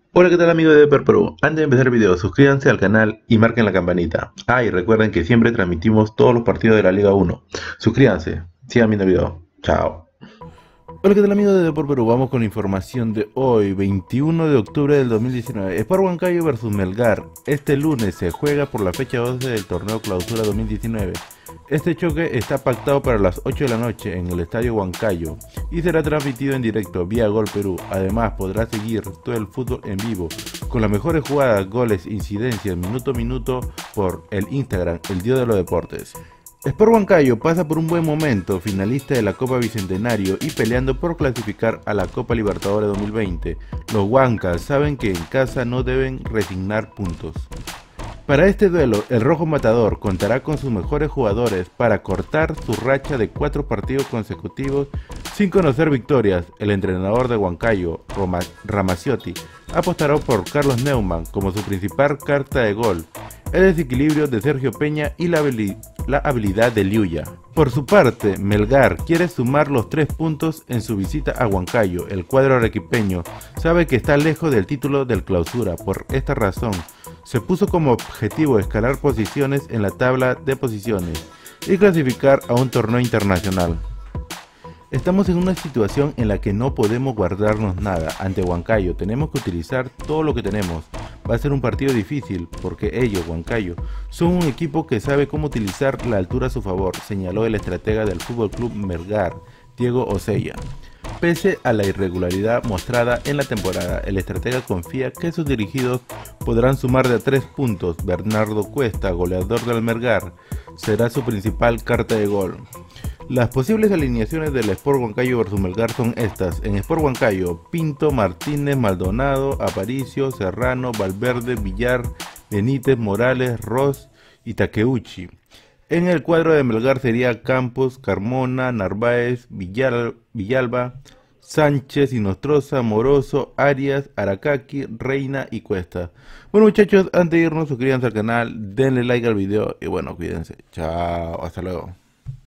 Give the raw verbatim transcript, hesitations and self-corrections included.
Hola, ¿qué tal amigos de Deper Perú? Antes de empezar el video, suscríbanse al canal y marquen la campanita. Ah, y recuerden que siempre transmitimos todos los partidos de la Liga uno. Suscríbanse, sigan viendo el video. Chao. Hola, ¿qué tal amigos de Depor Perú? Vamos con la información de hoy, veintiuno de octubre del dos mil diecinueve. Sport Huancayo versus Melgar. Este lunes se juega por la fecha doce del torneo Clausura dos mil diecinueve. Este choque está pactado para las ocho de la noche en el Estadio Huancayo y será transmitido en directo vía Gol Perú. Además podrá seguir todo el fútbol en vivo con las mejores jugadas, goles, incidencias, minuto a minuto por el Instagram, el Dios de los Deportes. Sport Huancayo pasa por un buen momento, finalista de la Copa Bicentenario y peleando por clasificar a la Copa Libertadores dos mil veinte. Los Huancas saben que en casa no deben resignar puntos. Para este duelo, el Rojo Matador contará con sus mejores jugadores para cortar su racha de cuatro partidos consecutivos sin conocer victorias. El entrenador de Huancayo, Roma, Ramaciotti, apostará por Carlos Neumann como su principal carta de gol, el desequilibrio de Sergio Peña y la, habili la habilidad de Liuya. Por su parte, Melgar quiere sumar los tres puntos en su visita a Huancayo. El cuadro arequipeño sabe que está lejos del título del Clausura. Por esta razón, se puso como objetivo escalar posiciones en la tabla de posiciones y clasificar a un torneo internacional. Estamos en una situación en la que no podemos guardarnos nada ante Huancayo, tenemos que utilizar todo lo que tenemos. Va a ser un partido difícil porque ellos, Huancayo, son un equipo que sabe cómo utilizar la altura a su favor, señaló el estratega del Fútbol Club Melgar, Diego Osella. Pese a la irregularidad mostrada en la temporada, el estratega confía que sus dirigidos podrán sumar de tres puntos. Bernardo Cuesta, goleador del Melgar, será su principal carta de gol. Las posibles alineaciones del Sport Huancayo versus Melgar son estas. En Sport Huancayo, Pinto, Martínez, Maldonado, Aparicio, Serrano, Valverde, Villar, Benítez, Morales, Ross y Takeuchi. En el cuadro de Melgar sería Campos, Carmona, Narváez, Villal, Villalba, Sánchez, Inostroza, Moroso, Arias, Aracaki, Reina y Cuesta. Bueno muchachos, antes de irnos suscríbanse al canal, denle like al video y bueno, cuídense. Chao, hasta luego.